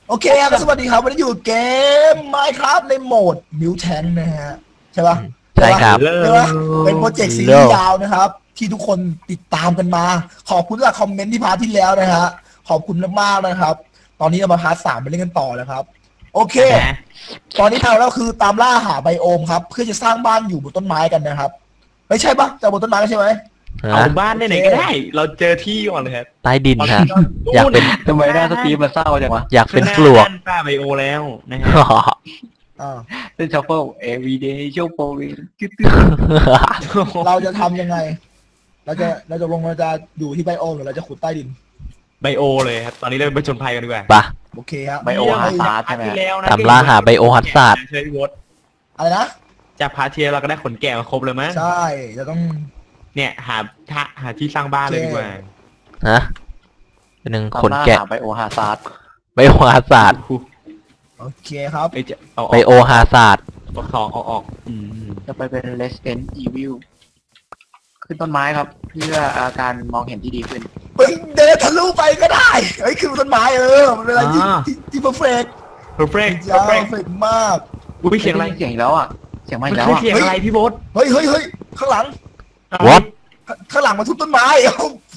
โอเคครับสวัสดีครับวันนี้อยู่เกม Minecraft ในโหมดมิวแทนนะฮะใช่ปะใช่ครับใช่ปะเป็นโปรเจกต์ซีรีส์ยาวนะครับที่ทุกคนติดตามกันมาขอบคุณสำหรับคอมเมนต์ที่พาร์ทที่แล้วนะฮะขอบคุณมากๆนะครับตอนนี้เรามาพาร์ท3ไปเล่นกันต่อนะครับโอเคตอนนี้ทางเราคือตามล่าหาไบโอมครับเพื่อจะสร้างบ้านอยู่บนต้นไม้กันนะครับไม่ใช่ปะจะบนต้นไม้ใช่ไหมเอาบ้านไหนๆก็ได้ เราเจอที่ก่อนเลยครับใต้ดินฮะอยากเป็นทำไมหน้าสตีฟมันเศร้าจังวะอยากเป็นปลวกป้าไบโอแล้วนะฮะอ่าเล่นชัฟเฟิล everyday โชว์โปรวินเราจะทำยังไงเราจะอยู่ที่ไบโอมหรือเราจะขุดใต้ดินไบโอเลยครับ ตอนนี้เราไปชนภัยกันดีกว่าปะโอเคครับไบโอฮาซาร์ดใช่ไหมที่แล้วนะตามล่าหาไบโอฮัสซาร์ดใช่พี่วดอะไรนะจากพาร์ทที่แล้วเราก็ได้ขนแกะมาครบเลยมั้ยใช่จะต้องเนี่ยหาที่สร้างบ้านเลยดีกว่าฮะเป็นหนึ่งตามขนล่าแกะหาไบโอฮาซาร์ดไบโอฮัสซาร์ดโอเคครับไอ้จะเอาไบโอฮัสซาร์ดสองเอาออกจะไปเป็น Resident Evil ขึ้นต้นไม้ครับ เพื่ออาการมองเห็นที่ดีขึ้นมึงเดินทะลุไปก็ได้เฮ้ยคือต้นไม้มันเป็นอะไรที่เพอร์เฟกต์เพอร์เฟกต์ยาวเพอร์เฟกต์มากอุ้ยเสียงอะไรเสียงอีกแล้วอ่ะ เสียงมามัอีนกแล้วคืออ่ะเสียงอะไรพี่บดเฮ้ยข้างหลัง What ข้างหลังมาทุบต้นไม้เอ้า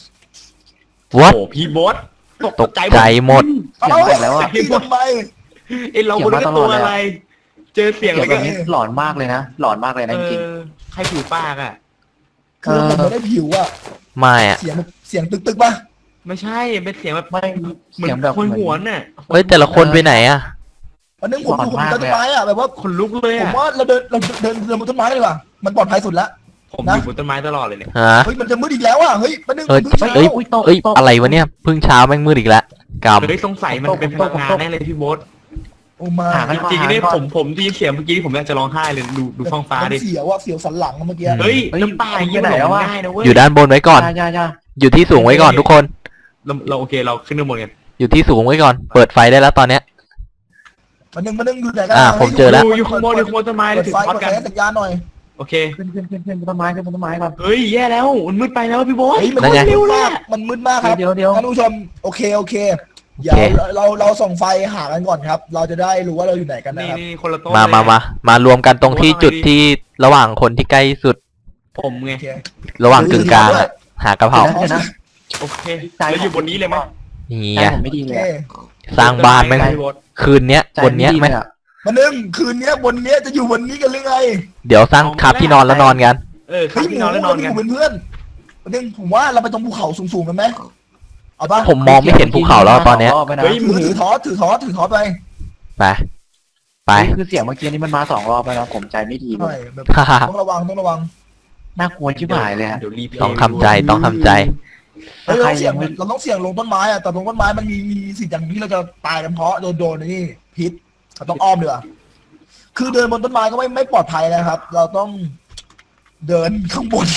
What โอ้พี่บดตกใจหมดเสียงมาอีกแล้วอ่ะที่ทำไมไอ้เราคนนี้ก็ตัวอะไร เจอเสียงเสีอะยไรงแบกันบนี้หลอนมากเลยนะ หลอนมากเลยนะจริงใครผิวปากอ่ะคือผมไม่ได้ผิวอ่ะไม่อะเสียงตึกป่ะไม่ใช่เป็นเสียงแบบๆไม่เหมือเสียงนแบบคนหวนน่ะเฮ้ยแต่ละคนไปไหนอะวันนึงผมอยู่บนต้นไม้อ่ะแบบว่าคนลุกเลยผมอ่ะว่าเราเดินบนต้นไม้เลยว่ะมันปลอดภัยสุดละผมอยู่บนต้นไม้ตลอดเลยเนี่ยฮะเฮ้ยมันจะมืดอีกแล้วอ่ะเฮ้ยมันนึงเอ้ยเฮ้ยเอ้ยอะไรวะเนี่ยเพิ่งเช้าแม่งมืดอีกแล้วกเฮ้ยสงสัยมันเป็นพลังงานแน่เลยพี่โบ๊ทโอ้มาจริงๆเนี่ยผมได้ยินเสียงเมื่อกี้ผมอยากจะร้องไห้เลยดูท้องฟ้าดิเสียวว่าเสียวสันหลังเมื่อกี้เฮ้ยน้ำป่าอย่างนี้มันหลงง่ายนะเว้ำยอยู่ด้านบนไว้ก่อนย่าอยู่ที่สูงไว้ก่อนทุกคนเราโอเคเราขึ้นข้างบนกันอยู่ที่สูงไว้ก่อน เปิดไฟได้แล้วตอนเนี้ยมันนึงดูไหนกันผมเจอแล้วอยู่ข้างบนต้นไม้เลเปิยดถือไฟพอดเปิดกันไฟสัญญาณหน่อยโอเคขึ้นบนต้นไม้ขึ้นบนต้นไม้ก่อนเฮ้ยแย่แล้วมันมืดไปแล้วพี่โบ๊ทเฮ้ยมันนั่นไงมืดมากมันมืดมากครับเดี๋ยวท่านผู้ชมโอเคเดี๋ยวเราส่องไฟหากันก่อนครับ เราจะได้รู้ว่าเราอยู่ไหนกันนะครับนี่คนละโต๊ะมารวมกันตรงที่จุดที่ระหว่างคนที่ใกล้สุดผมไงโอเคระหว่างกึ่งกลางอะหากระเพราเดี๋ยวนะโอเคเราอยู่บนนี้เลยไหมนี่ใจไงผมไม่ดีโอเลเคยสร้างบ้านแม่งพี่โบ๊ทคืนเนี้ยใจบนเนี้ยไม่ดีไหมเลยอะมานึงคืนนี้บนนี้จะอยู่บนนี้กันหรือไงเดี๋ยวสร้างคาบที่นอนแล้วนอนกันข้างที่นอนแล้วนอนกันเป็นเพื่อนมานึงผมว่าเราไปตรงภูเขาสูงๆกันไหมเอาปะผมมองไม่เห็นภูเขาแล้วตอนเนี้ยรบไปนะเฮ้ยถือท้อไปไปคือเสียงเมื่อกี้นี้มันมา2 รอบแล้วนะผมใจไม่ดีเลใช่ยแบบต้องระวังน่ากลัวชิบหายเลยฮะเดี๋ยวรีเพลต้องทำใจต้องทำใจเฮ้ยเราต้องเสี่ยงลงต้นไม้อะแต่ลงต้นไม้มันมีสิ่งอย่างที่เราจะตายกันเพราะโดนนี่พิษเราต้องอ้อมเดือคือเดินบนต้นไม้ก็ไม่ปลอดภัยนะครับ เราต้องเดินข้างบน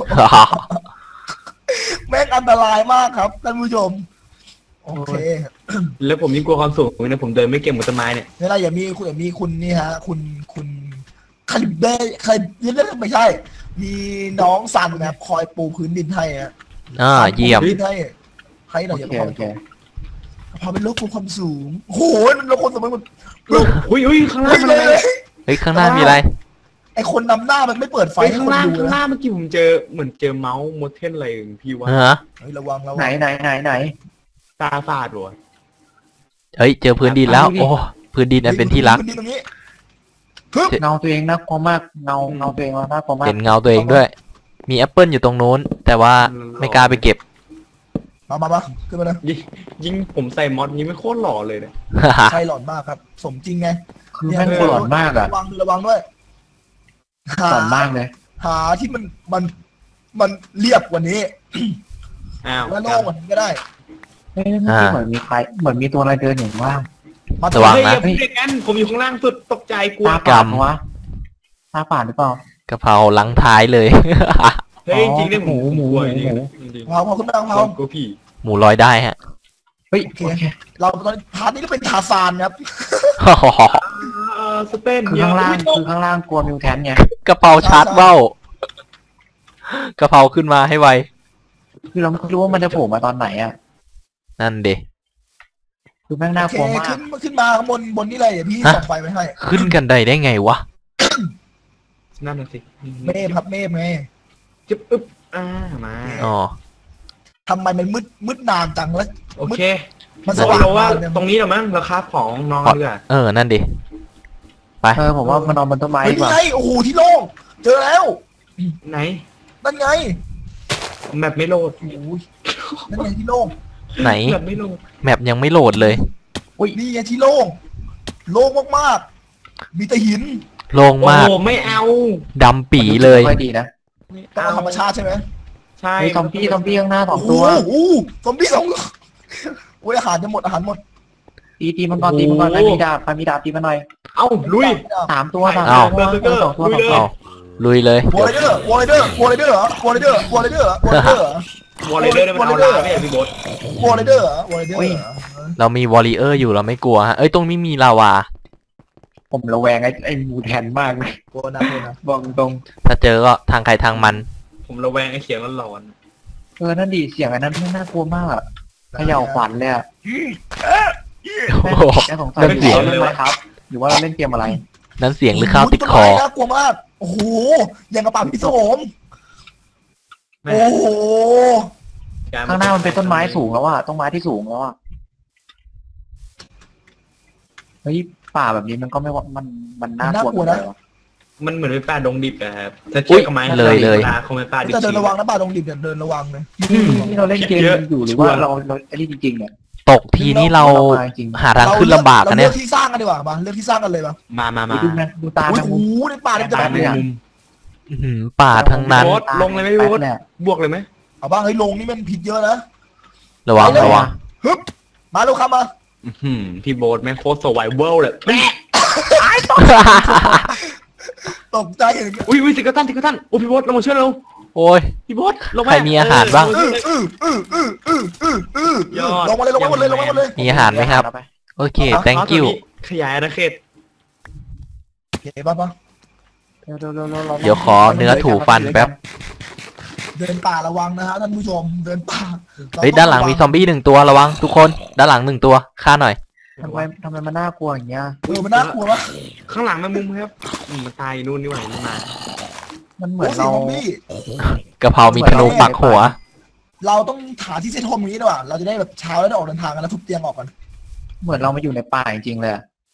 แม่งอันตรายมากครับท่านผู้ชมโอเคแล้วผมยิ่งกลัวความสูงนะผมเดินไม่เก่งบนต้นไม้เนี่ยนี่นะอย่ามีคุณนี่ฮะคุณคาลิเบ้ไม่ใช่ มีน้องซันนะครับคอยปูพื้นดินให้ฮะเยี่ยมพื้นดินให้หน่อยอย่าโอเคพอเป็นโลกความสูงโอ้โหมันโลกความสูงมันอุ้ยข้างล่างมันอะไรเฮ้ยข้างหน้ามีอะไรไอคนนำหน้ามันไม่เปิดไฟไปให้ข้างคนล่างดูข้างนะล่างเมื่อกี้ผมเจอเหมือนเจอเมาส์โมเทนอะไรพี่ว่าฮะเฮ้ยระวังไหนตาฝาดหัวเฮ้ยเจอพื้นดินแล้ว โอ้พื้นดินอันเป็นที่รักตรงนี้เงาตัวเองน่ากลัวมากเงาตัวเองน่ากลัวมากเห็นเงาตัวเองด้วย มีแอปเปิลอยู่ตรงนู้น แต่ว่าไม่กล้าไปเก็บมาขึ้นมาเลยยิ่งผมใส่มอสนี้ไม่โคตรหล่อเลยเนี่ยใช่หลอนมากครับ สมจริงไงคือแม่งหลอนมากอะระวังด้วยหลอนมากเลยหาที่มันเรียบกว่านี้อ้าวและโล่งกว่านี้ก็ได้เฮ้ยเมื่อกี้เหมือนมีใครเหมือนมีตัวอะไรเดินอยู่ว่างมาระวังเฮ้ยนะอย่าพูดอย่างนั้นผมอยู่ข้างล่างสุดตกใจกลัวตาป่านวะตาป่านหรือเปล่ากะเพราลังท้ายเลยเฮ้ยจริงเนี่ยผมหมูกลัวจริงจริงเผาขึ้นมาเผากลัวผีหมูลอยได้ฮะเฮ้ยโอเคเราตอนพาร์ทนี้ก็เป็นทาซานครับสเปนคือข้างล่างกลัวมิวแทนไงกะเพราชาร์จเบ้ากะเพราขึ้นมาให้ไวคือเราไม่รู้ว่ามันจะโผล่มาตอนไหนอ่ะนั่นเดคือแม่งน่าโอก เคลัวมากขึ้นมาข้างบนนี่เลยเดี๋ยวพี่ส่องไฟไว้ให้ขึ้นกันได้ไงวะนั่นน่ะสิเมฆครับเมฆไงจึ๊บอึ๊บมาอ๋อทำไมมันมืดนานจังแล้วโอเคมันสสว่าว่าง งว่ามากเลยตรงนี้เหรอมั้งราคาของน้องเรือนั่นดิ ไปผมว่ามันนอนบนต้นไม้เฮ้ยดีกนี่ว่าไงโอ้โหที่โล่งเจอแล้วไหนนั่นไงแมปไม่โหลดโอ้ยนั่นไงที่โล่งไหนแมปไม่โหลดแมปยังไม่โหลดเลยนี่ไงที่โล่งโล่งมากๆมีแต่หินโล่งโอ้มากโหไม่เอาดำปีเลยไม่ค่อยดีนะไม่ต้องเอาเอาธรรมชาติใช่ไหมใช่มีซอมบี้ข้างหน้าสองโอ้โหตัวซอมบี้สองโอ้ยอาหารจะหมดอาหารหมดตีมันก่อนตีมันก่อนใครมีดาบตีมันหน่อยเอ้าลุยสามตัวสามอ้าวตัวสองตัวลุยเลยเอาลุยเลยวอลเลเดอร์วอลเลเดอร์วอลเลเดอร์เหรอวอลเลเดอร์วอลเลเดอร์วอลเลเดอร์วอลเลเดอร์มันเอาลาไม่พี่โบ๊ทวอลเลเดอร์วอลเลเดอร์เรามีวอริเออร์อยู่เราไม่กลัวฮะ ตรงนี้มีลาวาผมระแวงไอ้มูแทนมากเลยโกนะโกนะบอกตรงถ้าเจอก็ทางใครทางมันผมระแวงไอ้เสียงหลอนนั่นดีเสียงอันนั้นน่ากลัวมากอะเขย่าขวัญเลยอะโอ้โหแค่สงสัยนั่นเสียงเล่นอะไรครับ หรือว่าเราเล่นเกมอะไรนั้นเสียงหรือข้าวติดคอน่ากลัวมากโอ้โหอย่างกระป๋าพิศวงๆแม่โอ้โหข้างหน้ามันเป็นต้นไม้สูงแล้วอะต้นไม้ที่สูงแล้วอะเฮ้ยป่าแบบนี้มันก็ไม่ว่ามันน่ากลัวนะมันเหมือนเป็นป่าดงดิบอะครับถ้าเทียบกับไม้เลยคงเป็นป่าดิบจะเดินระวังนะป่าตรงดิบเดินระวังเลยที่เราเล่นเกมอยู่หรือว่าเราไอ้นี่จริงๆเนี่ยตกทีนี้เราจริงหาทางขึ้นลำบากกันเราเนี่เลืยอกที่สร้างกันดีกว่ามาเลือกที่สร้างกันเลยมามาดูนะดูตาโอ้แมงโหมุมในป่านี่จะตาแบบแมงมุมอื้อหือป่าทั้งนั้นโบ๊ทลงเลยไหมพี่โบ๊ทแปดเนี่ยบวกเลยไหมเอาบ้างเฮ้ยลงนี่มันผิดเยอะนะระวังระวังฮึบมาลูกครับมาพี่โบ๊ทแม่งโคตรสวายเวิลด์เลยตกใจอย่างอุ้ยสิกตันโอ้พี่โบ๊ทลงมาช่วยเราโอ้ยพี่โบ๊ทลงมาใครมีอาหารบ้างลงมาเลยลงมาหมดเลยลงมาหมดเลยมีอาหารไหมครับ โอเค thank you ขยายอาณาเขตเฮ้ยป่ะเดี๋ยวขอเนื้อถูฟันแป๊บเดินป่าระวังนะฮะท่านผู้ชมเดินป่าเฮ้ยด้านหลังมีซอมบี้1 ตัวระวังทุกคนด้านหลัง1 ตัวฆ่าหน่อยทำไมมันน่ากลัวอย่างเงี้ยมันน่ากลัวปะข้างหลังแมงมุมครับมันตายนู่นนี่หว่านี่มามันเหมืโอ้อนสิเราซอมบี้กะเพรามีธนูปักหัวเราต้องหาที่เซตโฮมอย่างนี้ดีกว่าเราจะได้แบบเช้าแล้วได้ออกเดินทางกันแล้วทุบเตียงออกกันเหมือนเรามาอยู่ในป่าจริงๆเลย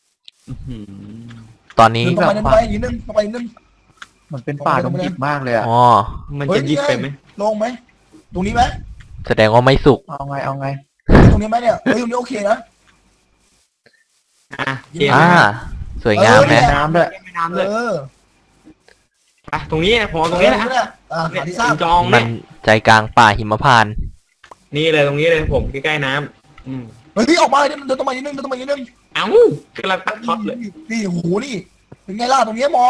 ตอนนี้ต้องไปนิดนึงต้องไปนิดนึงเหมือนเป็นป่าดงดิบมากเลยอะอ๋อมันจะยิบไปไหมลงไหมตรงนี้ไหมแสดงว่าไม่สุกเอาไงตรงนี้ไหมเนี่ยเฮ้ยตรงนี้โอเคนะเกมสวยงามแม่นะน้ำด้วยน้ำเลยอไปตรงนี้ผมตรงนี้นะหาที่สร้างจองมัเนี่ยนใจกลางป่าหิมพานต์นี่เลยตรงนี้เลยผมใกล้ๆน้ำเฮ้ยออกมาเลยเดินต้องมานิดนึงเดินต้องมานิดนึงเอ้ากำลังตัดท็อตเลยนี่โอ้โหนี่เป็นไงล่ะตรงนี้เหมาะ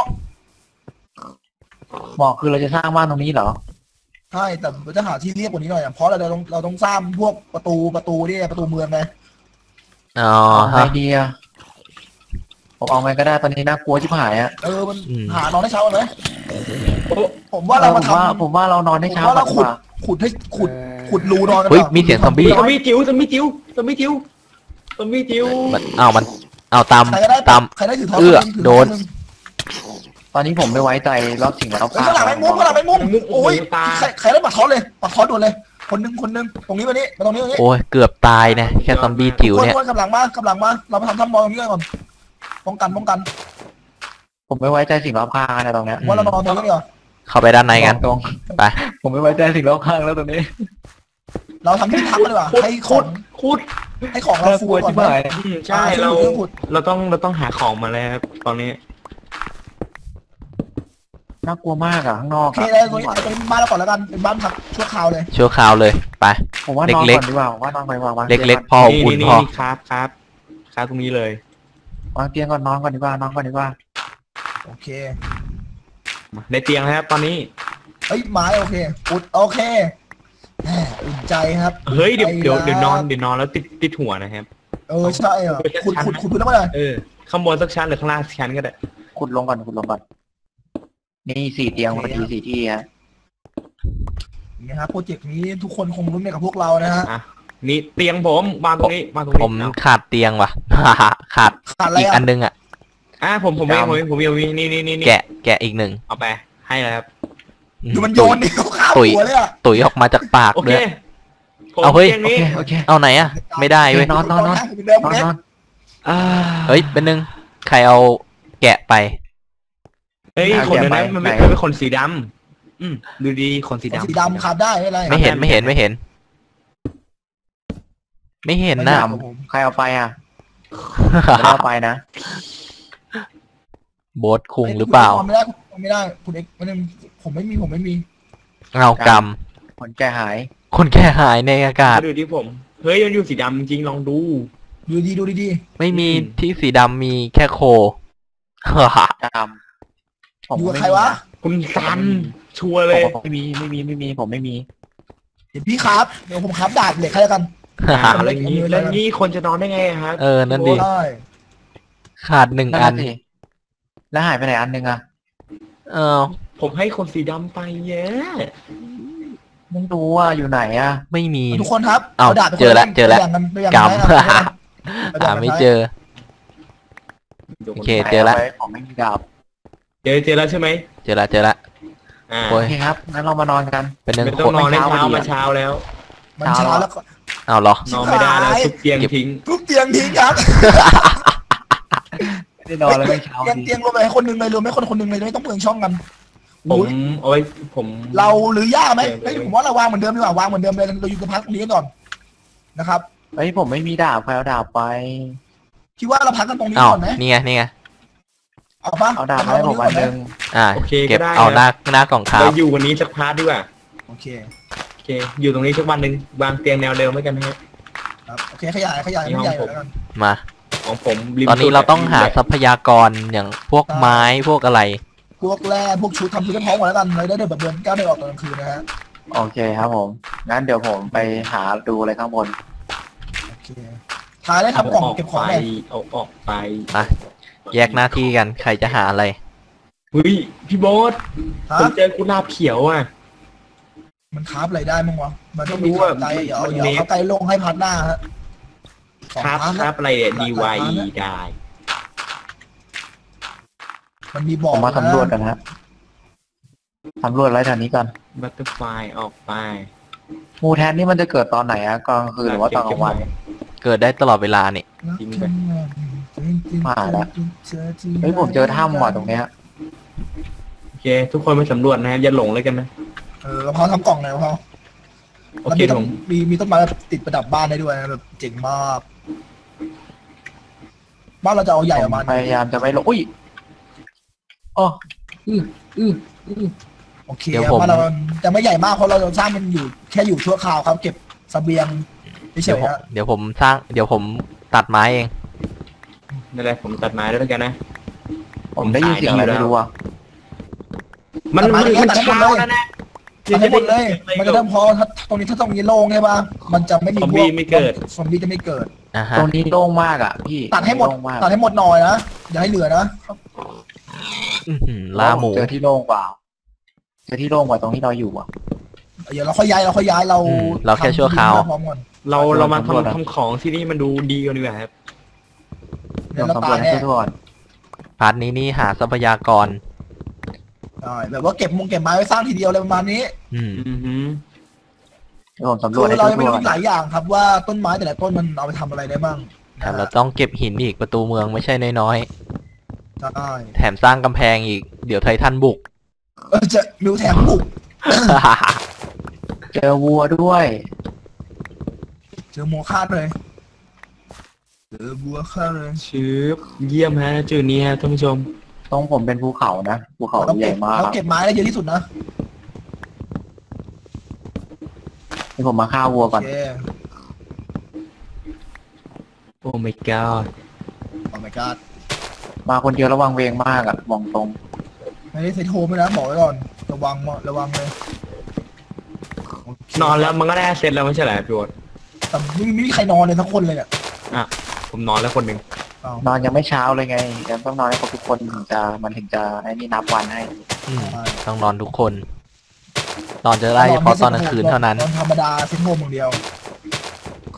บอกคือเราจะสร้างบ้านตรงนี้เหรอใช่แต่เราจะหาที่เรียบกว่านี้หน่อยเพราะเราต้องสร้างพวกประตูนี่ประตูเมืองไงอ๋อเอาไงฮะดีอะผมเอาไงก็ได้ตอนนี้น่ากลัวชิบหายอะมันอืมหานอนให้เช้าเลยโอ้ผมว่าเรามาทำผมว่าเรานอนให้เช้าผมว่าก่อนเราดีกว่าขุดให้ขุดรูนอนกันเฮ้ยมีเสียงซอมบี้ซอมบี้จิ๋วมันตามใครก็ได้ตามใครได้ถือทองโดนตอนนี้ผมไม่ไว้ใจรอบสิ่งแล้วข้างหลังแมงมุมโอ้ยใครได้ปัดทอนเลยปัดทอนด่วนเลยคนนึงตรงนี้มานี้มาตรงนี้โอ้ยเกือบตายนะแค่ซอมบี้จิ๋วเนี่ยคนกำลังมาเรามาทำบอลตรงนี้ก่อนป้องกันผมไม่ไว้ใจสิ่งรอบข้างนะตรงเนี้ยว่าเรานอนตรงนี้ดีกว่าเข้าไปด้านในกันตรงไปผมไม่ไว้ใจสิ่งรอบข้างแล้วตรงนี้เราทำที่พักกันดีกว่าให้ของขุดให้ของเราน่าฟูกลัวก่อชินบหายใช่เราต้องหาของมาแล้วครับตอนนี้น่ากลัวมากอะข้างนอกโอเคอะเลยตรงนี้บ้านเราก่อนแล้วกันเป็นบ้านพักชั่วคราวเลยชั่วคราวเลยไปผมว่านอนเล็กก่อนดีกว่าผมว่านอนก่อนดีกว่าวางเล็กๆพออุ่นพอครับตรงนี้เลยวางเตียงก่อนนอนก่อนดีกว่านอนก่อนดีกว่าโอเคได้เตียงแล้วครับตอนนี้เฮ้ยไม้โอเคอุดโอเคอุ่นใจครับเฮ้ยเดี๋ยวนอนแล้วติดหัวนะครับใช่เหรอขุดพื้นแล้วมาเลยข้างบนสักชั้นหรือข้างล่างสักชั้นก็ได้ขุดลงก่อนนี่4 เตียงพอดี4 ที่ฮะนี่ฮะโปรเจกต์นี้ทุกคนคงรุ้นไปกับพวกเรานะฮะนี่เตียงผมวางตรงนี้วางตรงนี้ผมขาดเตียงว่ะ ขาดขาดอะไรอีกอ่ะอันนึงอ่ะผมนี่แกะอีกหนึ่งเอาไปให้แล้วครับดูมันโยนนี่เขาข้ามหัวเลยอ่ะตุ๋ยออกมาจากปากโอเคด้วยผมเอาเฮ้ยตียงนี้โอเคเอาไหนอ่ะ ไม่ได้เว้ยนอนนอนนอนอ่าเฮ้ยเป็นนึงใครเอาแกะไปเฮ้ยขนนั้นมันเป็นขนสีดำดูดีขนสีดำสีดำครับได้ไม่ไรไม่เห็นไม่เห็นไม่เห็น ไม่เห็นไม่นะดใครเอาไปอ่ะไม่ได้เอาไปนะโบ๊ทคุงหรือเปล่าไม่ได้คุณเอ็กไม่ได้ผมไม่มีเอากรรมผลแก่หายคนแค่หายในอากาศดูที่ผมเฮ้ยมันอยู่สีดำจริงลองดูดูดีไม่มีที่สีดำมีแค่โคจามผมอยู่กับไม่ใครมีวะนะคุณซันชัวร์เลยผมไม่มีผมไม่มีเดี๋ยวพี่ครับเดี๋ยวผมครับดาบเหล็กให้แล้วกันแล้วงี้คนจะนอนได้ไงครับเออนั่นดิได้ขาดหนึ่งอันสิแล้วหายไปไหนอันนึงอ่ะเออผมให้คนสีดำไปเยอะไม่รู้ว่าอยู่ไหนอ่ะไม่มีทุกคนครับเอาดาบเจอแล้ว กรรมหาไม่เจอ โอเค เจอละไหนาไปของไม่มีดาบเจอแล้วใช่ไหมเจอละอ่าโอ้โอย เคครับงั้นเรามานอนกันเป็นหนึ่งไม่คต้องนนอนในเช้าเช้าพอดีมาเช้าแล้วมันเช้าแล้วก็เอาเหรอนอนไม่ได้แล้วทุบเตียงทิ้งทุบเตียงทิ้งครับไม่ได้นอนแล้วไม่เช้าเตียงดีเตียงรวมไปให้คนหนึ่งเลยรวมให้คนหนึ่งเลยไม่ต้องเปลืองช่องกันผมเอาไว้ผมเราหรือยากไหมเฮ้ยผมว่าเราวางเหมือนเดิมดีกว่าวางเหมือนเดิมเลยเราอยู่กับพักตรงนี้ก่อนนะครับเฮ้ยผมไม่มีดาบใครเอาดาบไปคิดว่าเราพักกันตรงนี้เอาก่อนไหมนี่ไงเอาปะเอาดาบมาให้ผมอันนึงอ่าโอเคเก็บก็ได้เอาหน้ากล่องคราเราบอยู่วันนี้สักพาร์ทดีกว่าโอเคโอเค อยู่ตรงนี้สักวันหนึ่งวางเตียงแนวเดิมไว้กันนะครับครับโอเคขยายไม่ใหญ่แล้วกันมาของผมริมตอนนี้เราต้องหาทรัพยากรอย่างพวกไม้พวกอะไรพวกแร่พวกชุดทำชุดกันพร้อมหมดแล้วกันเลยได้แบบเดินก้าวได้ออกตอนกลางคืนนะฮะโอเคครับผมงั้นเดี๋ยวผมไปหาดูอะไรข้างบนโอเคท้ายได้ทำกล่องเก็บของไปเลยเอาออกไปแยกหน้าที่กันใครจะหาอะไรเฮ้ยพี่โบ๊ทฮะผมเจอกุหลาบเขียวอ่ะมันคราฟอะไรได้มั้งวะมันต้องไม่รู้มีอะไกลเดี๋ยวมันเดี๋ยวเน็ตเขาไกลลงให้พัดหน้าฮะครับ 2 ครับอะไรเนี่ย DYE ได้มันมีบอผกมมาสำรวจกันฮะสำรวจอะไรแถวนี้ก่อนบัตเตอร์ไฟออกไปมูแทนนี่มันจะเกิดตอนไหนอะกลางคืนหรือว่าตอนกลางวันเกิดได้ตลอดเวลานี่จริงไหมมาแล้ว เฮ้ยผมเจอถ้ำว่ะตรงเนี้ยโอเค ทุกคนไปสำรวจนะครับอย่าหลงเลยกันนะเราพอทำกล่องหน่อยพอโอแล้วเคมีต้ผนมมีต้นไม้ติดประดับบ้านได้ด้วยนะแบบเจ๋งมากบ้านเราจะเอาใหญ่ออกมาพยายามจะไม่ลงอุ้ยอ๋อโอเคเดี๋ยวผมบ้านเราจะไม่ใหญ่มากเพราะเราสร้างมันอยู่แค่อยู่ชั่วคราวครับ เก็บเสบียงเฉยๆฮะเดี๋ยวผมตัดไม้เองนั่นแหละผมตัดไม้ด้วยแล้วกันนะผมได้ยินเสียงอะไรไม่รู้อะมันเช้าแล้วนะทำให้หมดเลย มันจะเริ่มพอถ้าตรงนี้โล่งใช่ป่ะมันจะไม่มีซอมพวบี้กไม่เกิดซอมบี้จะไม่เกิดอ่าฮะตรงนี้โล่งมากอะพี่ตัดให้หมดโล่งมากตัดให้หมดหน่อยนะอย่าให้เหลือนะอื้อหือล่าหมูเจอที่โล่งกว่าเจอที่โล่งกว่าตรงที่เราอยู่อะเดี๋ยวเราค่อยย้ายเราเราแค่ชั่วคราวพร้อมก่อนเรามาทำของที่นี่มันดูดีกันดีกว่าครับเดี๋ยวเราเราสำรตาวย จแน่ให้ทั่วก่อนพาร์ทนี้นี่หาทรัพยากรใช่แบบว่าเก็บไม้ไว้สร้างทีเดียวอะไรประมาณนี้อืมอือหือเดี๋ยวผมสำรคืวจอให้เรายังไม่ทั่วรู้ก่อนหลายอย่างครับว่าต้นไม้แต่ละต้นมันเอาไปทำอะไรได้บ้างแถมเราต้องเก็บหินอีกประตูเมืองไม่ใช่น้อยใช่ๆแถมสร้างกำแพงอีกเดี๋ยวไททันบุกจะมิวแถมบุกเจอวัวด้วยเจอมัวคาดเลยเจอบัวคาดเลยชืบเยี่ยมฮะจุดนี้ฮะท่านผู้ชมตรงผมเป็นภูเขานะภูเขาเราใหญ่มากเก็บไม้ได้เยอะที่สุดนะเดี๋ยวผมมาฆ่าวัวโอก่อนเคโอ้ my god โอ้ my god มาคนเดียวระวังเวงมากอะมองตรงไม่ได้เซตโฮมเลยนะบอกไว้ก่อนระวังเลยโอเคนอนแล้วมันก็ได้เสร็จแล้วไม่ใช่เหรอพี่โอ๊ตแต่ไม่มีใครนอนเลยทั้งคนเลยเนี่ยผมนอนแล้วคนหนึ่งอ้าวนอนยังไม่เช้าเลยไงยังต้องนอนให้ครบทุกคนถึงจะไอ้นี่นับวันให้อืมต้องนอนทุกคน นอนจะได้เฉพาะตอนกลางคืนเท่านั้นนอนธรรมดาเซตโฮมอย่างเดียว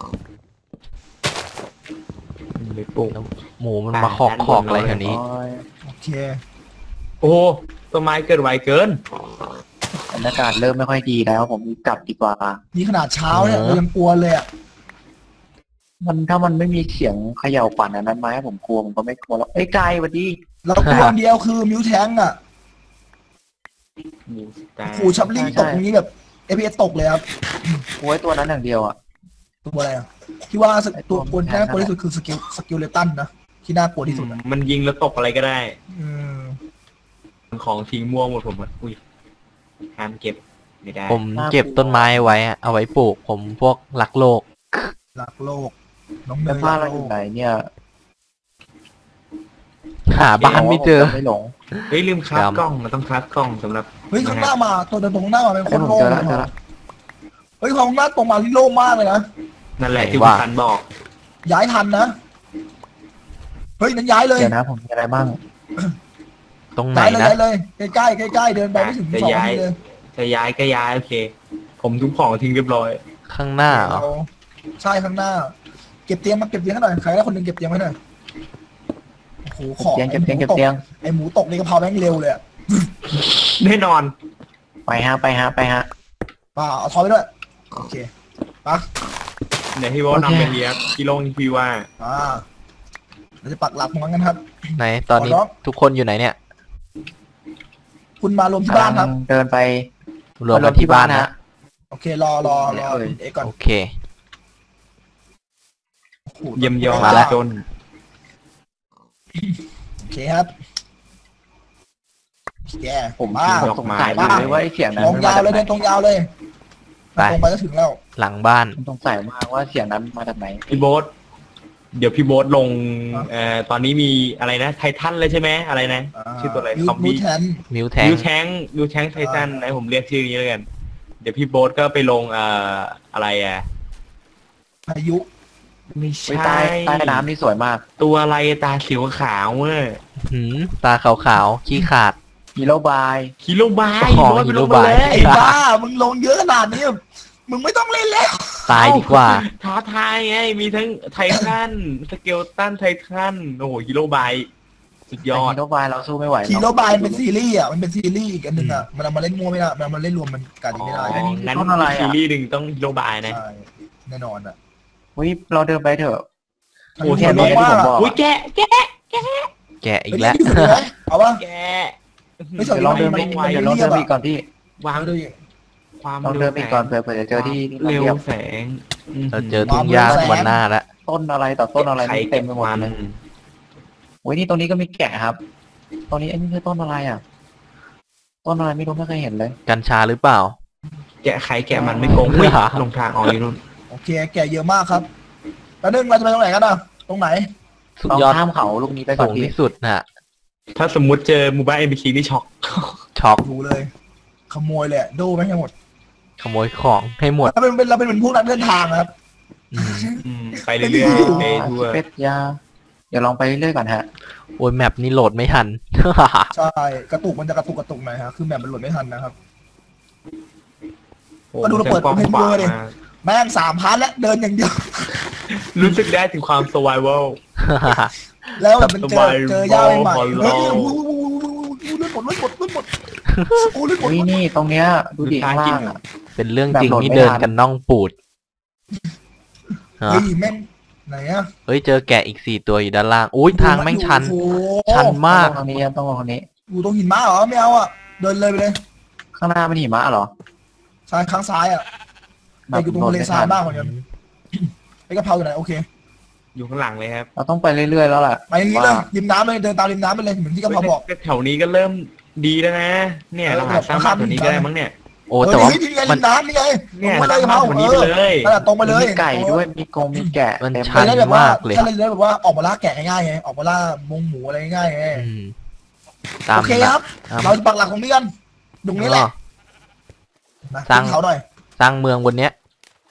ไปปลูกหมูมันมาขอกอะไรแถวนี้โอเคโอ้ต้นไม้เกิดไวเกินบรรยากาศเริ่มไม่ค่อยดีแล้วผมกลับดีกว่านี่ขนาดเช้าเนี่ยเรายังกลัวเลยอ่ะถ้ามันไม่มีเสียงเขย่าปั่นอันนั้นไหมผมกลัวผมก็ไม่กลัวแล้วไอ้ยไกลสวัสดีเรากลัวอย่างเดียวคือมิวแทงอ่ะหมูสตาร์ขู่ชับลิงตกอย่างนี้แบบ FPS ตกเลยครับกลัวไอ้ตัวนั้นอย่างเดียวอ่ะตัวอะไรอ่ะที่ว่าตัวคนน่ากลัวที่สุดคือสกิลเลตันนะที่น่ากลัวที่สุดอะมันยิงแล้วตกอะไรก็ได้อืมของทิ้งมั่วหมดผมอะอุ้ยห้ามเก็บไม่ได้ผมเก็บต้นไม้ไว้อะเอาไว้ปลูก ผมพวกรักโลกรักโลกน้องเนแล้วยบ้านรัเรากอโลยู่กไหนเนี่ยหาบ้านไม่เจอไม่หลงเฮ้ยลืมคราฟครับกล้องเราต้องคราฟกล้องสำหรับเฮ้ยข้างหน้ามาตัวเดินตรงหน้ามาเป็นคไอ้นผมโล่งเจอเลแล้วยเจอแล้วเฮ้ยของหน้าตรงมาที่โล่งมากเลยนะนั่นแหละไหนที่วะคุณพันบอกย้ายทันนะเฮ้ยนั้นย้ายเลยเดี๋ยวนะผมมีอะไรบ้างตรงไหนย้ายเลยนะย้ายเลยใกล้ๆเดินไปไม่ถึง2 นาทีเลยจะย้ายก็ย้ายโอเค ผมทุกของทิ้งเรียบร้อยข้างหน้าเหรอเอาใช่ข้างหน้า เก็บเตียงมาเก็บเตียงให้หน่อยใครได้คนหนึ่งเก็บเตียงให้หน่อยโอ้โหของเก็บเตียงเก็บเตียงไอหมูตกในกระเพราแม่งเร็วเลยอะแน่นอนไปฮะไปฮะไปฮะป่าเอาทอยไปด้วยโอเคปะเดี๋ยวพี่โบ๊ทโอเคนำไปเรียบพี่โลงพี่ว่าเราจะปักหลักของมันกันครับไหนตอนนี้ขอร้องทุกคนอยู่ไหนเนี่ยคุณมารวมที่บ้านครับเดินไปรวมกันที่บ้านนะโอเครอเอ้ยเอกก่อนโอเคโอ้โหเยี่ยมยอดมาแล้วจนโอเคครับแย่ผมบ้าสงสัยมากเลยว่าไอ้เสียงนั้นตรงยาวเลยเดินตรงยาวเลยไปตรงไปก็ถึงแล้วหลังบ้านผมสงสัยมากว่าเสียงนั้นมาจากไหนพี่โบ๊ทเดี๋ยวพี่โบ๊ทลงครับตอนนี้มีอะไรนะไททันเลยใช่ไหมอะไรนะ ชื่อตัวอะไรซอมบี้แทนมิวแทงยูแทงไททันนะผมเรียกชื่อนี้แล้วกัน เดี๋ยวพี่โบ๊ทก็ไปลงอะไรอ่ะพายุไม่ไว้ใช่ใต้น้ำนี่สวยมากตัวอะไรตาสีขาวเว้ยหืมตาขาวๆ ขี้ขาดฮีโร่บายฮิโรบายอ๋อโบ๊ทไปลงฮิโรมาบายเลยไอ้บ้ามึงลงเยอะขนาดนี้มึงไม่ต้องเล่นแล้วตายดีกว่าท้าทายไงมีทั้งไททันสเกลตันไททันโอ้โหฮิโรบายสุดยแต่อดฮีโร่บายเราสู้ไม่ไหวฮีเนาะโร่บายเป็นซีรีส์อ่ะมันเป็นซีรีส์อีกอันหนึ่งอ่ะมันเอามาเล่นมั่วไม่ได้มันเอามาเล่นรวมมันกันไม่ได้อ๋องั้นซีรีส์หนึ่งต้องฮิโรบายนะใช่แน่นอนอ่ะเฮ้ยเราเดินไปเถอะโอ้เห็เห็นนไหไหมมว่าผมบอกอุ้ยแกะแกะอีกไม่แล้วได้อยู่เลยเอาปะแกะไม่ใช่เดี๋ยวลองเดินไปมันเดี๋ยวลองเดินไปก่อนพี่วางเอาดูดิความลองเดินไปก่อนเผื่อจะเจอที่เร็วเรียบแสงเราเจอทุ่งหญ้าวันหน้าแล้วต้นอะไรต่อต้นอะไรนี่เต็มไปหมดเลยโอ้ยนี่ตรงนี้ก็มีแกะครับ ตรงนี้ไอ้นี่คือต้นอะไรอ่ะ ต้นอะไรไม่รู้ไม่เคยเห็นเลยกัญชาหรือเปล่าแกะไข่แกะมันไม่โกงอุ้ยลงทางออกอยู่นู่นโอเคแกเยอะมากครับแล้วนึงเราจะไปตรงไหนกันอ่ะตรงไหนสุดต้องยอดข้ามเขาลูกนี้ไปก่อสูนงพี่ที่สุดน่ะถ้าสมมุติเจอหมู่บ้านเอ็นบีซีนี่ช็อกช็อกดูเลย ขโมยเลยอะดูไม่ให้หมดขโมยของให้หมดเราเป็นเหมือนพวกนักเดินทางนะครับอืมไปเรื่อยๆไปทั่วเป็ดยาเดี๋ยวลองไปเรื่อยๆก่อนฮะโอ้ยแมปนี้โหลดไม่ทันใช่กระตุกมันจะกระตุกหน่อยฮะคือแบบมันโหลดไม่ทันนะครับโอ้ก็ดูเราเปิดกว้างเพจขวางเวอร์ดิมากแม่ง3 พาร์ทแล้วเดินอย่างเดียวรู้สึกได้ถึงความ survival แล้วแบบมันเจอย่าใหม่ขอๆร้เฮ้ยองเลือดหมดโอ้เลือดหมดอุ้ยนี่ตรงเนี้ยดูดิข้างล่างอะเป็นเรื่องจริงแบบโหลดที่ไม่เดินทันกันน่องปูดฮะเฮ้ยแม่งไหนอะเฮ้ยเจอแกะอีก4 ตัวอยู่ด้านล่าง อุ้ยทางแม่งชันโอ้โหชันมากตรงนี้ต้องตรงนี้อยู่ตรงหินม้าเหรอไม่เอาอ่ะเดินเลยไปเลยข้างหน้ามันหิมะเหรอซ้ายข้างซ้ายอ่ะไปอยู่ตรงทะเลทรายบ้างเหมือนกันไอ้กะเพราอยู่ไหนโอเคอยู่ข้างหลังเลยครับเราต้องไปเรื่อยๆแล้วแหละไปอย่างนี้เลยริมน้ำเลยเดินตามริมน้ำไปเลยเหมือนที่กะเพราบอกแถวนี้ก็เริ่มดีแล้วนะ เนี่ยเออเราหาสร้างบ้านแถวนี้ก็ได้มั้งเนี่ยโอ้แต่ว่านี่ไงมัรินมน้ำนี่ไงเนี่ยตรงไปสเลยร้างกะเพบ้านราแถวนี้ไปเลยนั่นแหละตรงไปเลยมีไก่ด้วยมีกรงมีแกะมันเต็มชันเลยแบบว่ามากเลยถ้าเลยแบบว่าออกมาล่าแกะง่ายๆไงออกมาล่ามงหมูอะไรง่ายๆไงอืมตามโอเคครับ เราจะปักหลักตรงนี้กันตรงนี้แหละมาสร้างขึ้นเขาหน่อยสร้างเมืองบนเนี้ย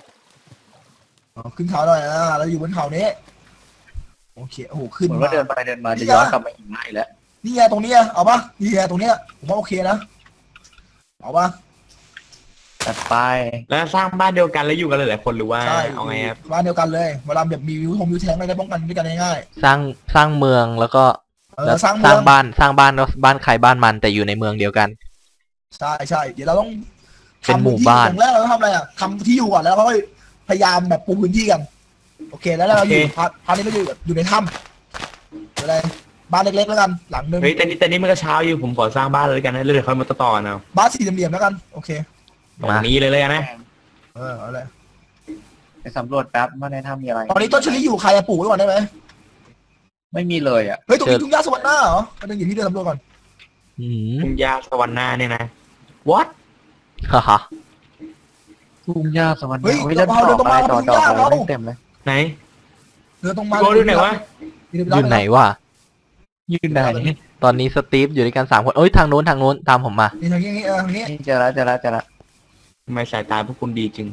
ขึ้นเขาหน่อยเราอยู่บนเขานี้โอเคโอ้โหขึ้นเหมือนมาว่าเดินไปเดินมาจะย้อนกลับมาหิมะอีกแล้วนี่ไงตรงนี้เอาปะนี่ไงตรงเนี้ยผมว่าโอเคนะเอาปะจัดไปแล้วสร้างบ้านเดียวกันแล้วอยู่กันหลายๆคนหรือว่าใช่เอาไงครับบ้านเดียวกันเลยเวลาแบบมีวิวแทงอะไรได้ป้องกันด้วยกันง่ายสร้างเมืองแล้วก็ๆแล้วสร้างสเมืร้าอง งบ้านแล้วบ้านใครบ้านมันแต่อยู่ในเมืองเดียวกันใช่ใช่เดี๋ยวเราต้องเป็นหมู่บ้านอย่างแรกเราต้องทำอะไรอ่ะทำที่อยู่ก่อนแล้วเราค่อยพยายามแบบปูพื้นที่กัน โอเคแล้วเราอยู่พาร์ทนี้เราอยู่ในถ้ำอะไรบ้านเล็กๆแล้วกันหลังนึงเฮ้ยแต่นี่มันก็เช้าอยู่ผมขอสร้างบ้านเลยกันนะแล้วเดี๋ยวค่อยมาต่อกันเอาบ้านสี่เหลี่ยมๆแล้วกันโอเคตรงนี้เลยกันนะเอาเลยไปสำรวจแป๊บว่าในถ้ำมีอะไรตอนนี้ต้นชะลีอยู่ใครจะปลูกไว้ก่อนได้ไหมไม่มีเลยอ่ะเฮ้ยตรงนี้ทุ่งหญ้าสวรรค์หน้าเหรอก็ต้องอยู่ที่เดินสำรวจก่อนอืมทุ่งหญ้าสวรรค์หน้าเนี่ยนะ what ฮ่าฮ่าทุ่งหญ้าสวรรค์เฮ้ยโอ้ยเราแล้วเอาดเดิอน กตรงอะไรมาดอกทุ่งหญ้าอะไรเราเต็มเลยไหนเดินตรงมาพี่โบ๊ทดูไหนวะอยู่ไหนวะยืนไหนตอนนี้สตีฟอยู่ด้วยกัน3 คนเอ้ยทางโน้นตามผมมานี่ทางนี้ทางนี้นี่เจอแล้วเจอแล้วเจอแล้วทำไมสายตาพวกคุณดีจึง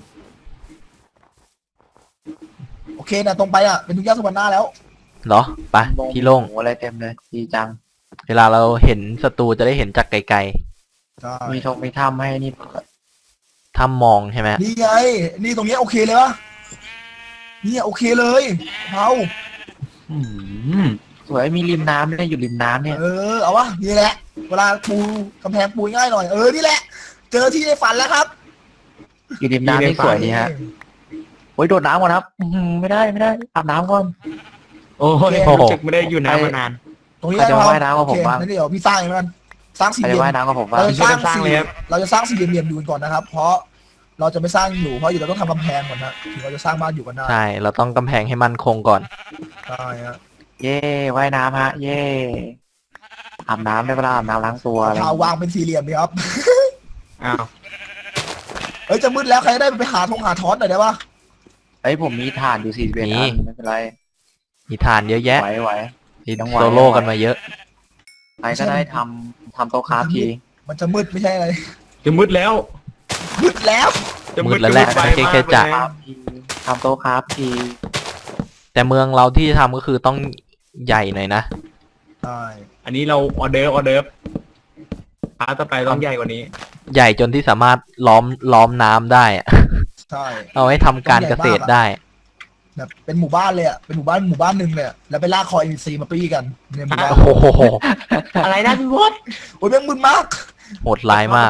โอเคนะตรงไปอ่ะเป็นทุ่งหญ้าสวรรค์หน้าแล้วเหรอไปที่โล่งหมูอะไรเต็มเลยดีจังเวลาเราเห็นศัตรูจะได้เห็นจากไกลใช่มีถ้ำให้นี่ๆถ้ำมองใช่ไหมนี่ไงนี่ตรงนี้โอเคเลยวะนี่โอเคเลยเอาอืมสวยมีริมน้ำเนี่ยอยู่ริมน้ำเนี่ยเอาวะนี่แหละ เวลาปูกำแพงปูง่ายหน่อยนี่แหละ เจอที่ในฝันแล้วครับอยู่ริมน้ำนี่สวยดีฮะโอ้ยโดดน้ำก่อนครับไม่ได้อาบน้ำก่อนโอ้ยรู้สึกไม่ได้อยู่น้ำมานานตรงนี้ใครจะว่ายน้ำกับผมบ้างนั่นเดี๋ยวพี่สร้างเองกันสร้างสี่ใครเหลี่จะยมว่ายน้ำกับผมบ้างเราจะสร้างสร้างเลยครับเราจะสร้างสี่เหลี่ยมอยู่กันก่อนนะครับ เพราะเราจะไม่สร้างอยู่เพราะอยู่เราต้องทำกำแพงก่อนนะถึงเราจะสร้างบ้านอยู่กันได้ใช่เราต้องกำแพงให้มั่นคงก่อนใช่ฮะเย่ว่ายน้ำฮะ เย่อาบน้ำได้เวลาอาบน้ำล้างตัวอะไรข่าววางเป็นสี่เหลี่ยมดีครับอ้าวจะมืดแล้วใครได้ไปหาท้อนหน่อยได้ปะเฮ้ยผมมีถ่านอยู่41 มีอันไม่เป็นไรมีฐานเยอะแยะไหวมียังไหวโซโล่กันมาเยอะใครก็ได้ทำโต๊ะคราฟทีมันจะมืดไม่ใช่อะไรจะมืดแล้วมืดแล้วจะมืดแล้วแหละไปไม่ใช่แค่มากจะเลยคราฟทีทำโต๊ะคราฟทีแต่เมืองเราที่จะทำก็คือต้องใหญ่หน่อยนะใช่อันนี้เราออเดิร์ฟพาร์ทต่อไปต้องใหญ่กว่านี้ใหญ่จนที่สามารถล้อมน้ำได้อะใช่เอาไว้ทำการเกษตรได้แบบเป็นหมู่บ้านเลยอ่ะเป็นหมู่บ้านหนึ่งเลยอะแล้วไปลากคอยอินซีมาปี้กันในหมู่บ้านโอ้โหอะไรนะพี่วอดโอ้ยแม่งมึนมากโหดร้ายมาก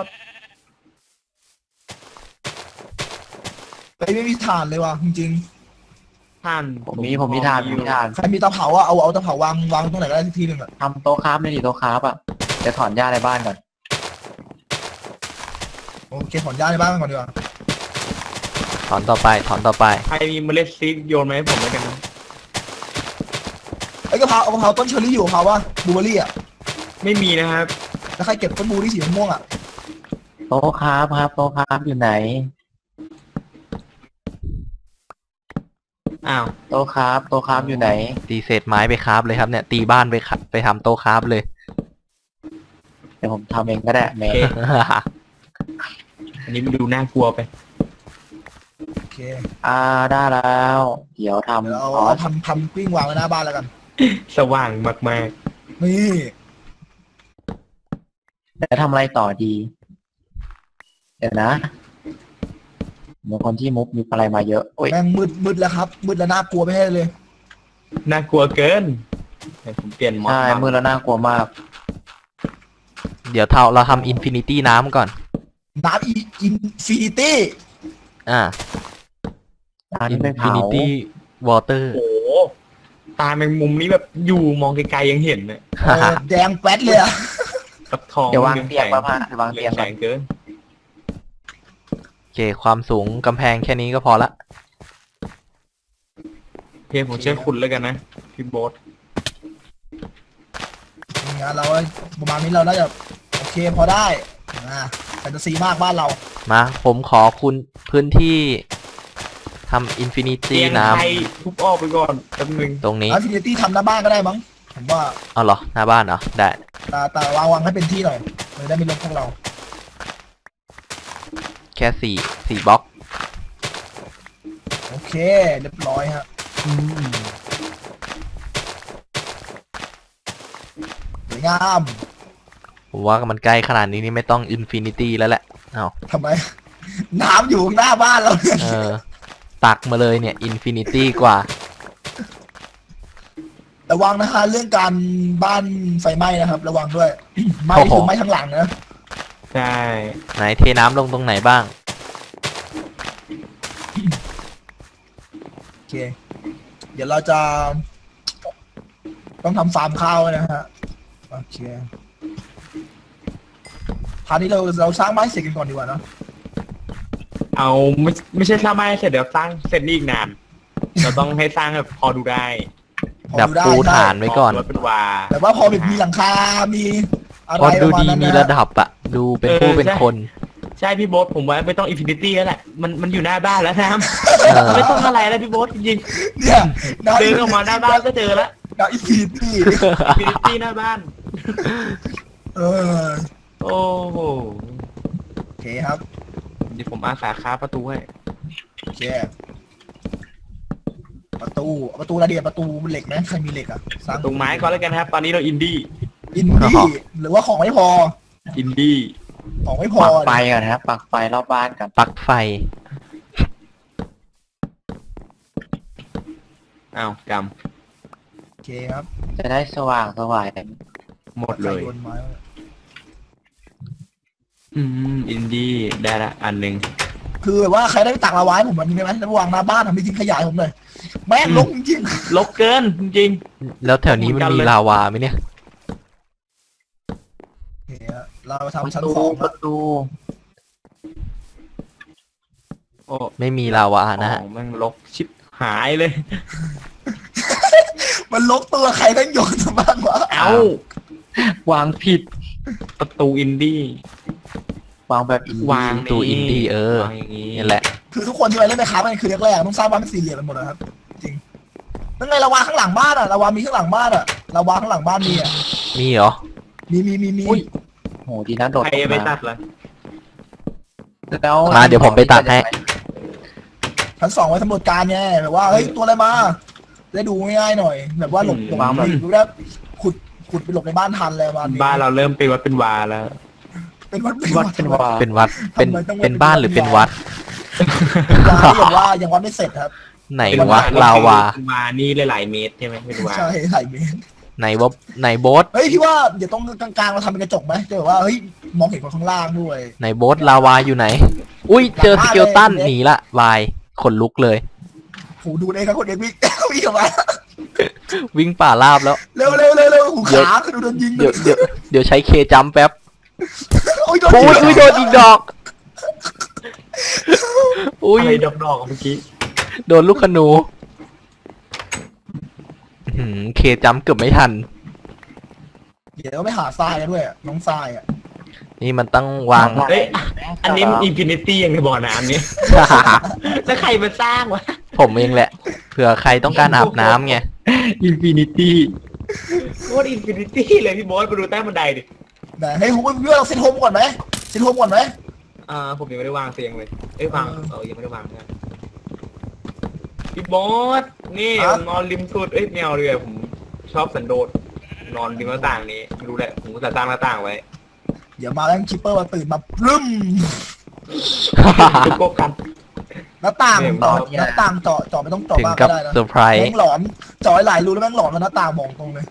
ไปไม่มีฐานเลยว่ะจริงท่านผมมีถ่านๆใครมีเตาเผาอ่ะเอาเตาเผาวางตรงไหนก็ได้สักทีหนึ่งอ่ะทำโต๊ะคราฟไม่ดีโต๊ะคราฟอ่ะจะถอนหญ้าในบ้านก่อนโอเคถอนหญ้าในบ้านก่อนดีกว่าถอนต่อไปใครมีเมล็ดซีดโยนมาให้ผมไว้กันนะไอ้กะเพราต้นเชอร์รี่อยู่กะเพราว่าบลูเบอร์รี่อ่ะไม่มีนะครับแล้วใครเก็บต้นบลูที่สีม่วงอ่ะโต๊ะคราฟครับโต๊ะคราฟอยู่ไหนอ้าวโต๊ะคราฟอยู่ไหนตีเศษไม้ไปคราฟเลยครับเนี่ยตีบ้านไปทำโต๊ะคราฟเลยเดี๋ยวผมทำเองก็ได้แหม่โอเคอันนี้มันดูน่ากลัวไปโอเคได้แล้ว เดี๋ยวทำเดี๋ยวอ๋อเอาทำกลิ้งวางไว้หน้าบ้านแล้วกันสว่างมากนี่จะทำอะไรต่อดี เดี๋ยวนะเหมือนคนที่มุกมีอะไรมาเยอะโอ้ยแม่งมืดแล้วครับมืดแล้วน่ากลัวไปให้เลยๆน่ากลัวเกินเดี๋ยวผมเปลี่ยนมอดใช่บ้างมือแล้วน่ากลัวมากเดี๋ยวเราทำอินฟินิตี้น้ำก่อนน้ำอินฟินิตี้อ่าอันอินี้นไปฟิเผานิตี้วอเตอร์โอ้โหตาแมงมุมนี้แบบอยู่มองไกลๆยังเห็นเนี่ยแดงแป๊ดเลยอ่ะกับทองเดี๋ยววางเตียงมาผ่าเดี๋ยววางเตีเตียยงงแสก่อนงเกินโอเคความสูงกำแพงแค่นี้ก็พอละเพลงผมเชื่อคุณแล้วกันนะพี่โบ๊ทงานเราประมาณนี้เราน่าจะโอเคพอได้แฟนตาซีมากบ้านเรามาผมขอคุณพื้นที่ทำอินฟินิเตีตี้ยงน้ไทยทุบออกไปก่อนแป๊บนึงำตรงนี้อินฟินิตี้ทำหน้าบ้านก็ได้มั้งผมว่าเอาเหรอหน้าบ้านเหรอได้แต่วางให้เป็นที่หน่อยเลยได้ไม่รบพวกเราแค่สี่บล็อกโอเคเรียบร้อยฮะสวยงามผมว่ามันใกล้ขนาดนี้นี่ไม่ต้องอินฟินิตี้แล้วแหละเอาทำไมน้ำอยู่ข้างหน้าบ้านเราเนี่ยตักมาเลยเนี่ยอินฟินิตี้กว่าระวังนะคะเรื่องการบ้านไฟไหม้นะครับ ระวังด้วยไหม้โอ้โหคือไหม้ทั้งหลังนะใช่ไหนเทน้ำลงตรงไหนบ้างโอเค เดี๋ยวเราจะต้องทำฟาร์มข้าวนะฮะโอเคคราวนี้เราสร้างบ้านเสร็จกันก่อนดีกว่าเนอะเอาไม่ใช่สร้างบ้านให้เสร็จเดี๋ยวสร้างเสร็จนี่อีกนานเราต้องให้สร้างแบบพอดูได้พอแบบได้ปูฐานไว้ก่อนรถเป็นวาแต่ว่าพอแบบมีหลังคา มีอะไรพอปดูระมาณดีนั้นมีนะระดับอะดูเป็นผู้เป็นคนใช่พี่โบ๊ทผมว่าไม่ต้องอินฟินิตี้แล้วแหละมันอยู่หน้าบ้านแล้วนะเออไม่ต้องอะไรแล้วพี่โบ๊ทจริงเนี่ยๆเดินออกมาหน้าบ้านก็เจอแล้วดาวอินฟินิตี้อินฟินิตี้หน้าบ้านเออโอ้โหโอเคครับเดี๋ยวผมอาสาค้าประตูให้โอเคประตูระเดียประตูเหล็กไหมใครมีเหล็กอ่ะสร้างตรงไม้ก่อนแล้วกันครับ ตอนนี้เราอินดี้อินดี้หรือว่าของไม่พออินดี้ของไม่พอปักไฟก่อนนะครับปักไฟรอบบ้านกันปลั๊กไฟอ้าวกโอเคครับจะได้สว่างสวายำหมดเลยใครโนไม้ไว้อินดี้ได้ละอันหนึ่งคือแบบว่าใครได้ไปตักลาวาให้ผมมันมีไหมแล้ววางหน้าบ้านทำให้ทิ้งขยะให้ผมเลยแม่งลกจริงลบเกินจริงแล้วแถวนี้มันมีลาวาไหมเนี่ยๆโอเคฮะเราทำชั้นประตูสองปครับระตูๆโอ้ไม่มีลาวานะฮะของแม่งลบชิบหายเลยมันลกตัวใครแม่งโยนมาบ้างวะเอ้าวางผิดประตูอินดี้วางแบบอินวางประตูอินดี้วางอย่างนี้นี่แหละคือทุกคนที่ไปเล่นในคราฟมันคือแรกๆต้องสร้างบ้านเป็นสี่เหลี่ยมกันหมดนะครับจริงนั่นไงลาวาข้างหลังบ้านอ่ะลาวามีข้างหลังบ้านอ่ะลาวาข้างหลังบ้านมีอ่ะมีเหรอมีโหดีนะโดดใครจะไปตัดล่ะแล้วมาเดี๋ยวผมไปตัดให้ชั้นสองไว้สำรวจการไงแบบว่าเฮ้ยตัวอะไรมาได้ดูง่ายๆหน่อย แบบว่าหลบดูแล้วขุดไปหลบในบ้านทันเลยวันนี้บ้านเราเริ่มเป็นวัดเป็นวาแล้วเป็นวัดวัดเป็นวาเป็นวัด เป็นบ้านหรือเป็นวัดยังวัดไม่เสร็จครับไหนวะลาวาเป็นวานี่หลายๆเมตรใช่ไหมเป็นวาใช่ไหลเมตรไหนวะไหนโบ๊ทเฮ้ยพี่ว่าเดี๋ยวต้องกลางๆเราทำเป็นกระจกไหมจะแบบว่าเฮ้ยมองเห็นคนข้างล่างด้วยไหนโบ๊ทลาวาอยู่ไหน อุ้ยเจอสเกลตันหนีละวายขนลุกเลยหูดูเองครับคนเอกวิ่ง วิ่งออกมาวิ่งป่าราบแล้วเร็วหูขาคือโดนยิงเดี๋ยวใช้เคจัมแป๊บโอ้ยโดนโอ้ยิยงโดนอีกดอก อุ้ยอะไรดอกๆเมื่อกี้โดนลูกขนูเคจัมเกือบไม่ทันเดี๋ยวไม่หาทรายกันด้วยน้องทรายอ่ะนี่มันต้องวางเอ้ยอันนี้มันอินฟินิตี้ยังในบ่อน้ำนี้ แล้วใครมาสร้างวะผมเองแหละ เผื่อใครต้องการอาบน้ำไงอินฟินิตี้โคตรอินฟินิตี้เลยพี่บอสไปดูใต้บันไดดิไหนให้หูเพื่อนเราเซ็ตโฮมก่อนไหมเซ็ตโฮมก่อนไหมผมยังไม่ได้วางเตียงเลยเอ้ยวางยังไม่ได้วางนะพี่บอสนี่ผมนอนริมสุดแมวเลยผมชอบสันโดษนอนริมหน้าต่างนี้ไม่รู้แหละผมจะสร้างหน้าต่างไว้เดี๋ยวมาแล้วคิปเปอร์มาตื่นมาปรึ้มทุกโกกันหน้าต่างเจาะไม่ต้องเจาะถึงมากกับก็ได้นะเซอร์ไพรส์แม่งหลอนเจาะหลายรูแล้วแม่งหลอนมาหน้าต่างมองตรงเลย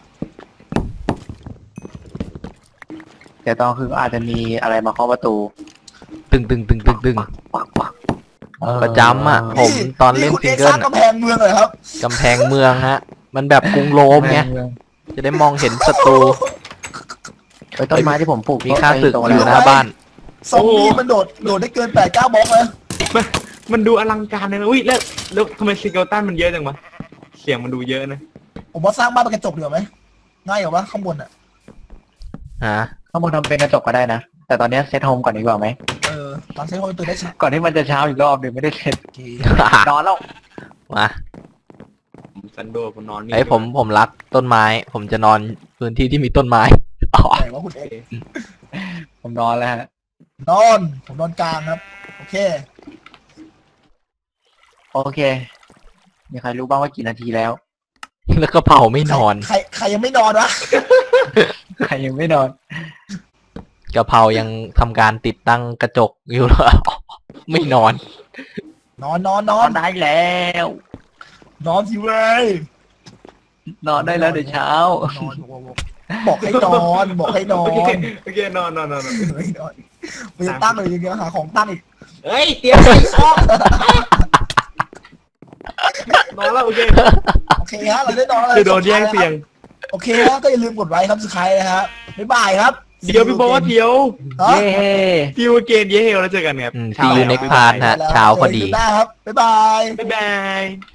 แต่ตอนคืออาจจะมีอะไรมาเคาะประตูตึงปักประจำอ่ะ ผมตอนเล่นคุณซิเอง กเกิสลร้างกำแพงเมืองเลยครับกำแพงเมืองฮะ มันแบบกรุงโรมไง จะได้มองเห็นศัตรูไอ้ต้นไม้ที่ผมปลูกมีค่าศึกตรงอยู่หนั้น้าบ้านซอมบี้มันโดดได้เกิน8-9 บล็อกเลยมันดูอลังการเลยนะอุ้ยแล้วทำไมสเกลตันมันเยอะจังวะเสียงมันดูเยอะนะผมว่าสร้างบ้านเป็นกระจกดีกว่าไหมง่ายกว่าปะข้างบนอ่ะฮะข้างบนทำเป็นกระจกก็ได้นะ แต่ตอนนี้เซตโฮมก่อนดีกว่าไหมตอนเซ็ตโฮมตื่นได้ช้าก่อนที่มันจะเช้าอีกรอบหนึ่งไม่ได้เสร็จโอเคนอนแล้วมาผมสันโดษผมนอนนี่ไอ้ยผมรักต้นไม้ ผมจะนอนพื้นที่ที่มีต้นไม้ อ๋อไหนว่าคุณเอกผมนอนแล้วฮะผมนอนกลางครับโอเคโอเค มีใครรู้บ้างว่ากี่นาทีแล้วแล้วก็เผาไม่นอนใครยังไม่นอนวะใครยังไม่นอนกะเพรายังทำการติดตั้งกระจกอยู่เหรอไม่นอนนอนนอนนนออน นได้แล้วนอนสิเว้ยนอนได้แล้วเดี๋ยวเช้านอนบอกให้นอนบอกให้นอโอน เคนอนไม่นอนมันจะตั้งเลยอย่างเงี้ยหาของตั้งอีกเฮ้ยเตียงนอนแล้วโอเคโอเคฮะเราได้นอนแล้วจะโดนแย่งเตียงโอเคฮะก็อย่าลืมกดไลค์ครับสุดท้ายนะฮะบ๊ายบายครับเดี๋ยวพี่บอสเดี๋ยวฮะเย้ฟิวเกนเย้เฮลแล้วเจอกันครับ See you next part ฮะเช้าพอดีได้ครับบ๊ายบายบ๊ายบาย